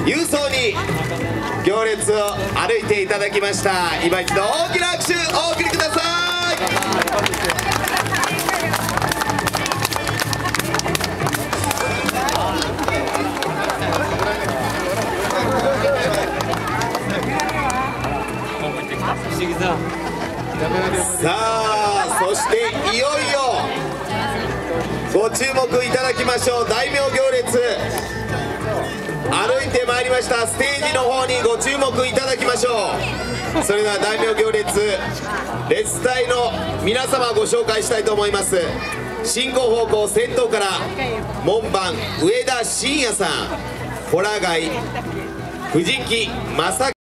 勇壮に行列を歩いていただきました。今一度大きな拍手お送りください。さあ、そしていよいよご注目いただきましょう。大名行列歩いてまいりました。ステージの方にご注目いただきましょう。それでは大名行列列隊の皆様ご紹介したいと思います。進行方向先頭から門番上田晋也さん、ホラガイ藤木正